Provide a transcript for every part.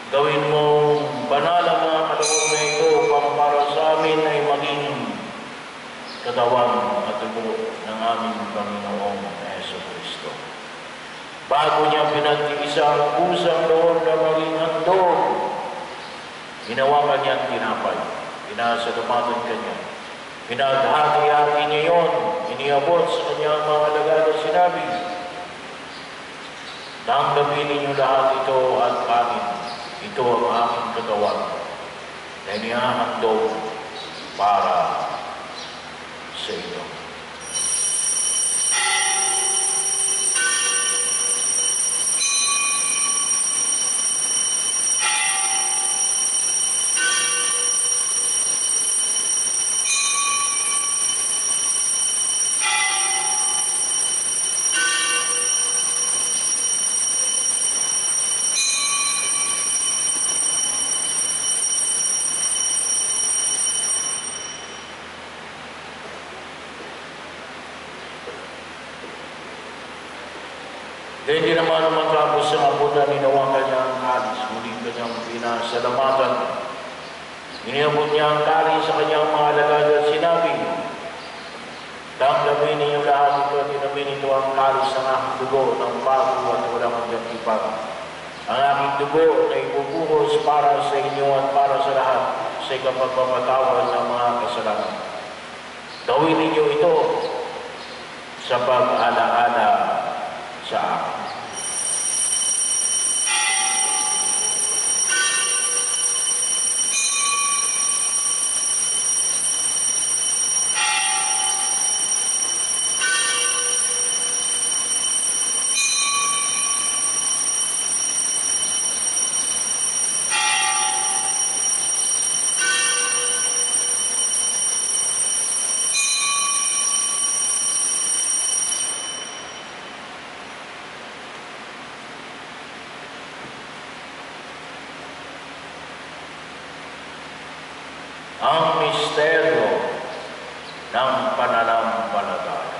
Gawin mong banal ang mga kaloob na ito upang para sa amin ay maging katawan at dugo ng aming Panginoong Jesucristo. Bago niya pinagtiisa ang pusang loob na maging handog, hinawakan niya ang tinapay, pinasalamatan kanya, pinaghati-hati niya yun, iniabot sa kanyang mga alagad at sinabi, "Tanggapin ninyo lahat ito at amin. Ito ang aking katawan na inihahandog para sa inyo." Kaya hindi naman matapos ang abutan, hinawakan niya ang kalis, muling kanyang pinasalamatan. Iniabot niya ang kalis sa kanyang mga alagad at sinabi, "Tanggapin ninyo lahat ito at inamin ito ang kalis ng aking dugo ng bago at walang hanggang tipan. Ang aking dugo na ibubuhos para sa inyo at para sa lahat sa ikapagpapatawad ng mga kasalanan. Gawin ninyo ito sa pag-alaala sa akin." Ang misteryo ng pananampalataya.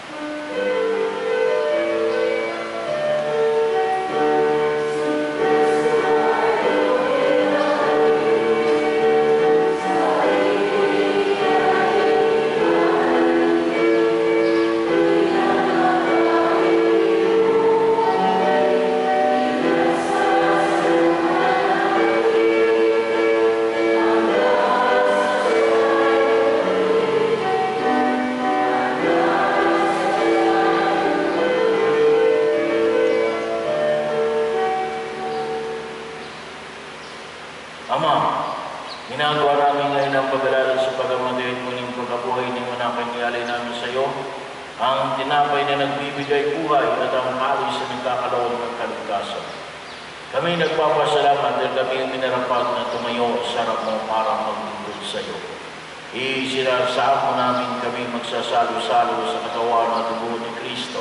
Ama, ginagawa namin ngayon ang pag-alala sa pag-amatay at muling pagkabuhay ng anak ay niyalay namin sa iyo, ang tinapay na nagbibigay buhay at ang kalis na nagkakalaon ng kaligtasan. Kami nagpapasalamat dahil kami ang minarapat na tumayo sa harap mo para maglingkod sa iyo. Isinasamo namin kami magsasalo-salo sa katawan at dugo ni Kristo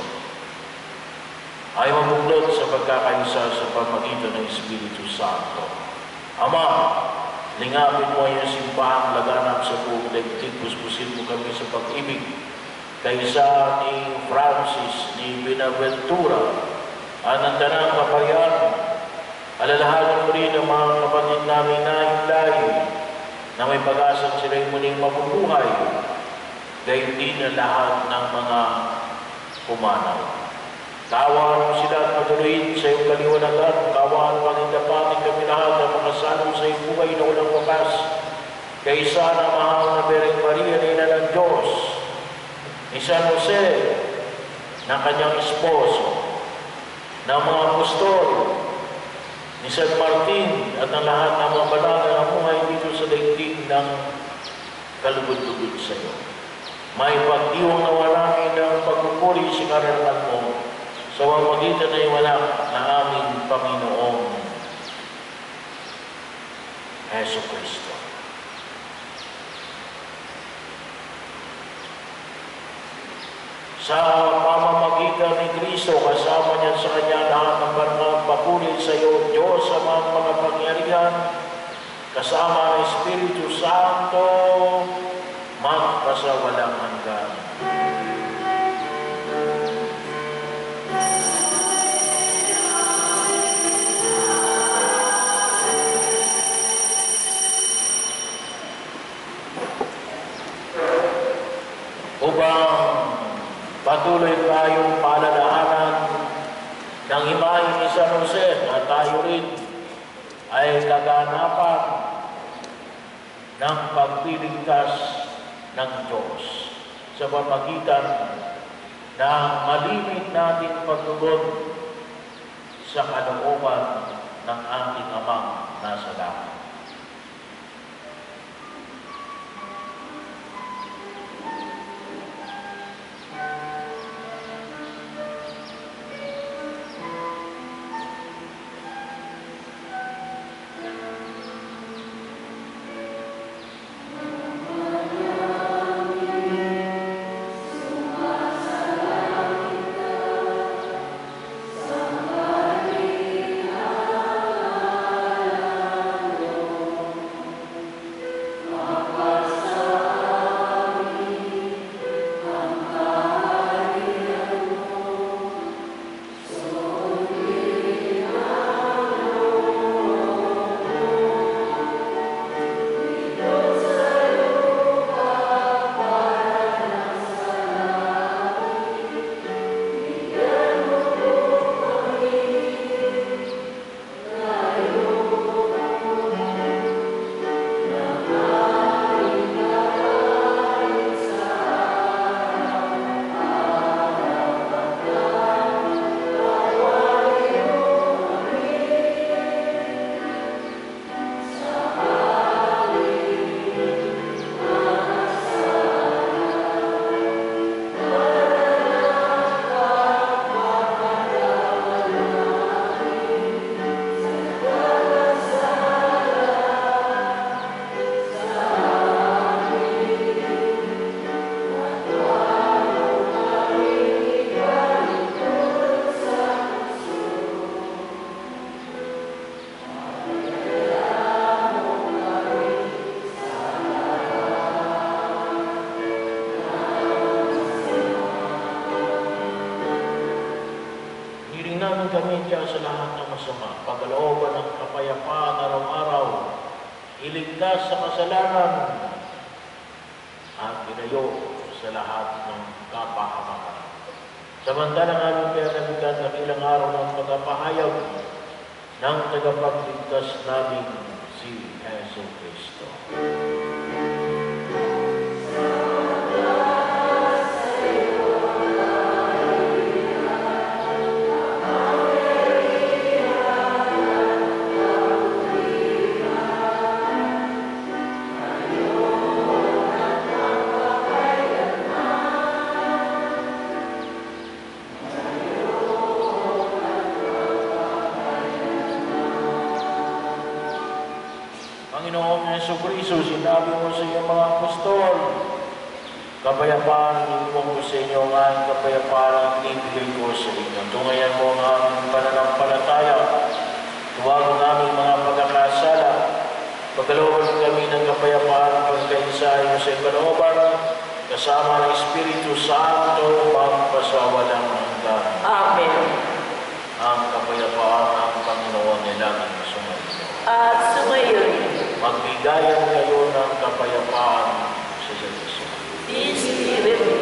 ay mabuklod sa pagkakaisa sa pamagitan ng Espiritu Santo. Ama, lingapin mo yung simbahang laganap sa buong daigdig, puspusin mo kami sa pag-ibig. Kaysa ni Francis, ni Binaventura, at ng tanang kapayan, alalahanan mo rin ang mga kapatid namin na hilay, na may pag-asang sila'y muling mabubuhay, dahil hindi na lahat ng mga pumanaw. Tawaan mo sila at matuloyin sa iyong kaliwanagan. Tawaan panindapatin kami lahat ang makasalong sa iyong buhay na walang wakas. Kaysa na mahal na Birheng Maria, Ina ng Diyos, ni San Jose, ng kanyang esposo, ng mga apostol, ni San Martin, at ng lahat ng mga banal na namuhay dito sa daigdig ng kalugod-lugod sa iyo. May pagdiwang nawa namin ng pagpupuri sa karangalan mo, sa pamamagitan na iwalak na aming Panginoong Jesucristo. Sa pamamagitan ni Kristo, kasama niya sa kanya lahat ng banal papuri sa iyo, Diyos, sa mga pangyarihan, kasama ng Espiritu Santo, magpasawalang hanggan. bang patuloy tayong paalalahanan ng imahe ni San Jose na tayo rin ay kaganapan ng pagliligtas ng Diyos sa pamamagitan ng malimit nating pagtugon sa kalooban ng ating Amang nasa langit. Kami dyan sa lahat ng masama, pagkalooban ng kapayapaan araw-araw, iligtas sa kasalanan, at ilayo sa lahat ng kapahamakan. Samantalang aming pinanabigan ng ilang araw ng pagpapahayag ng tagapagligtas namin si Jesu Cristo. Panginoong Jesucristo, sinabi mo sa iyong mga apostol, kapayapaan iwan ko sa inyo nga ang kapayapaan ang ibigay ko sa inyo. Tungayan mo ang aming pananampalataya, tuwag ang aming mga pagkakasala, pagkalooban kami ng kapayapaan pagkaisayo sa kalooban, kasama ng Espiritu Santo, magpasawalang hanggan. Amen. Ang kapayapaan ng Panginoon nilang sumayo. At sumayo rin. Magbigayan kayo ng kapayapaan sa Diyos. Peace be with you.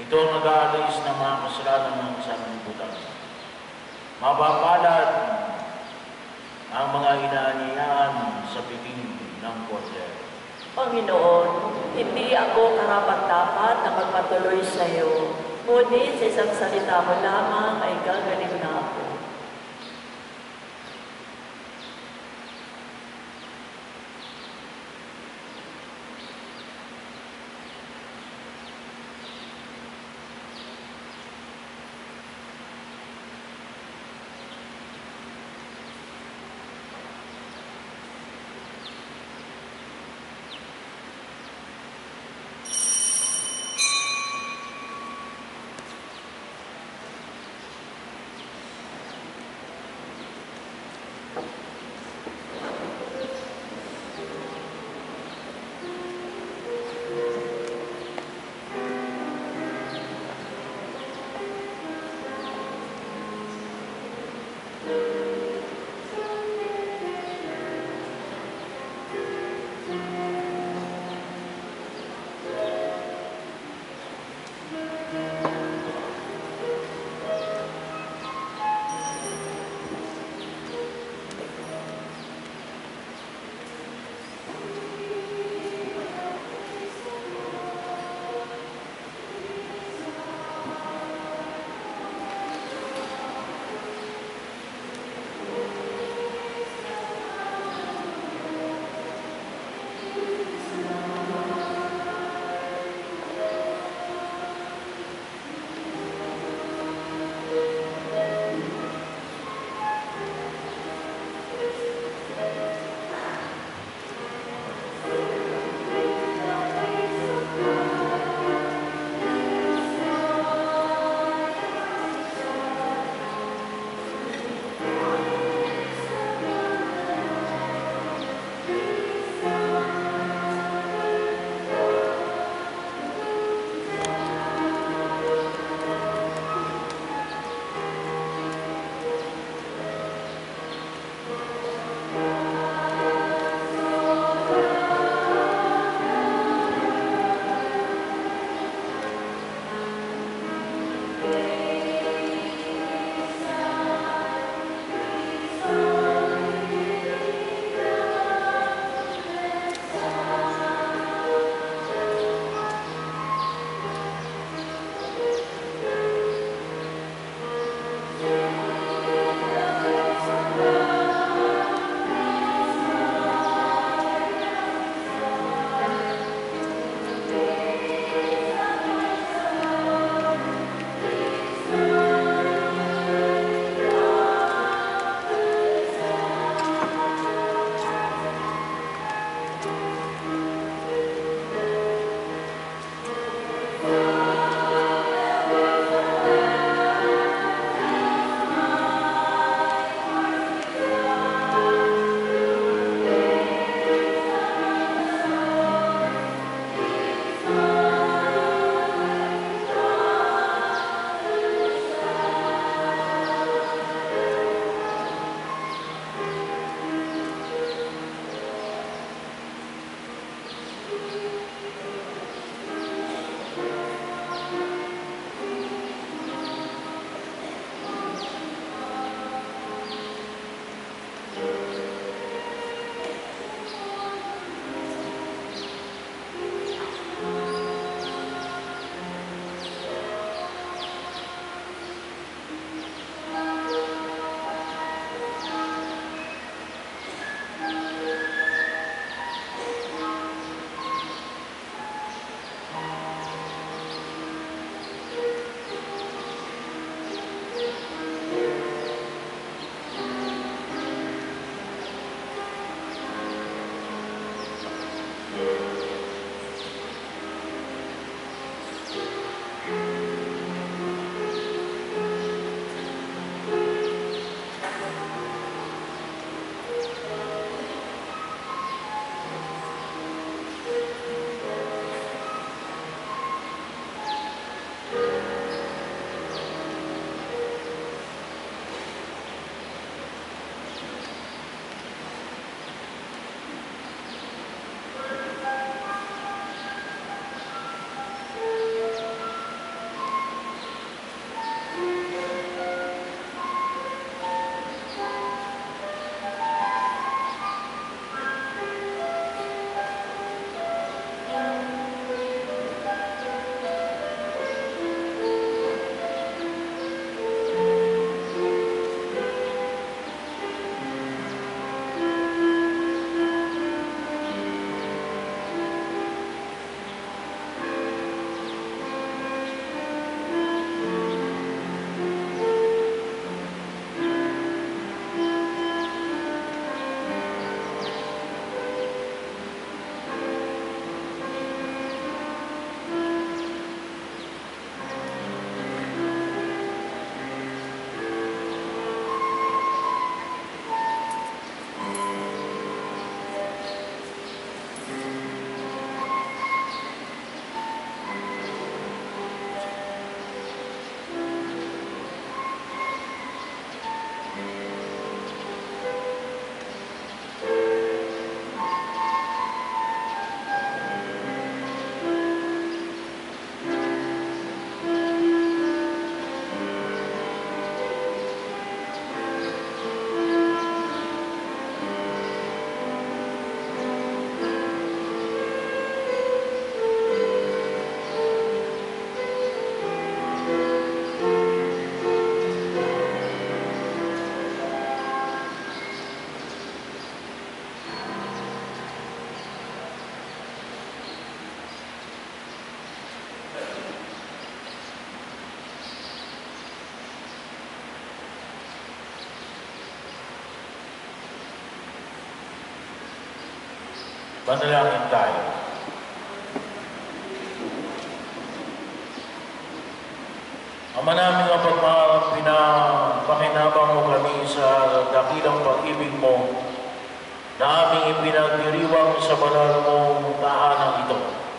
Ito ang nag-aalis ng mga kasalanan ng sanlibutan. Mapapalad ang mga inaanyayahan sa bibing ng Kordero. Panginoon, hindi ako karapat-dapat na magpatuloy sa iyo, ngunit sa isang salita mo lamang ay gagaling na ako. Manalangin tayo. Ama namin ang pinapakinabang mo kami sa dakilang pag-ibig mo na aming ipinagdiriwang sa banal mong tahanan ito.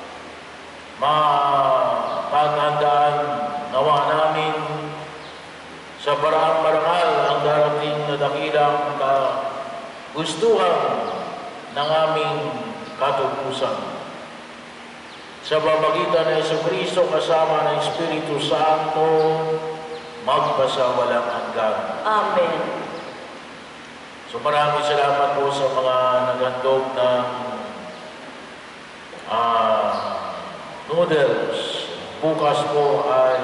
Mapaghandaan nawa namin sa paraang marangal ang darating na dakilang kagustuhan ng aming katubusan. Sa pamagitan ng Jesucristo kasama ng Espiritu Santo, magpasawalang hanggan. Amen. So maraming salamat po sa mga naghandog ng noodles. Bukas po ay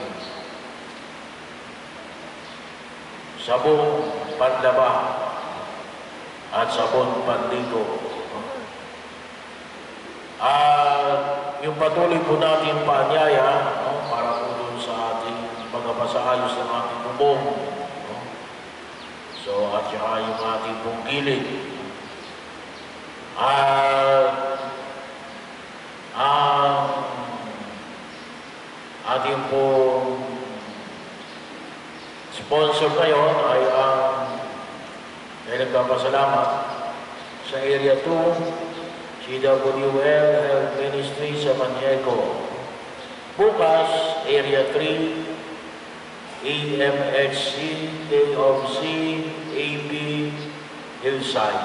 sabong panlaba at sabon panligo. Yung patuloy po natin paanyaya, no, para po doon sa ating pagkapasaayos ng ating bubong. No? So, at saka yung ating pong gilid. Ang ating pong sponsor ngayon ay nagpapasalamat sa Area 2, CWL Health Ministry sa Maniego. Bukas, Area 3, AMHC, KOC, AB, Hillside.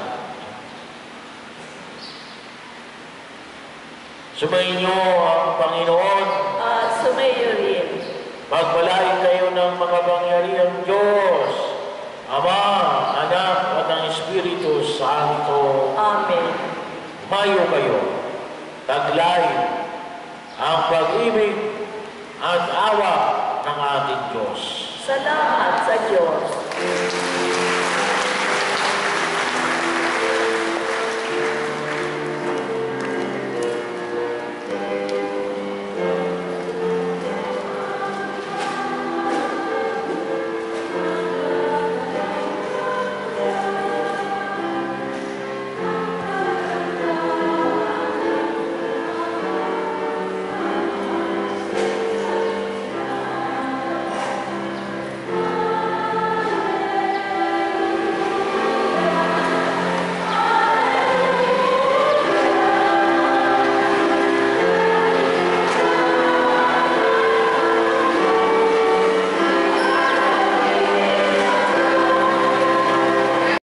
Sumainyo ang Panginoon. Sumayo rin. Pagpalain kayo ng makapangyarihang Diyos, Ama, Anak, at ang Espiritu Santo. Amen. Mayo kayo, taglayin ang pag-ibig at awa ng ating Diyos. Salamat sa Diyos.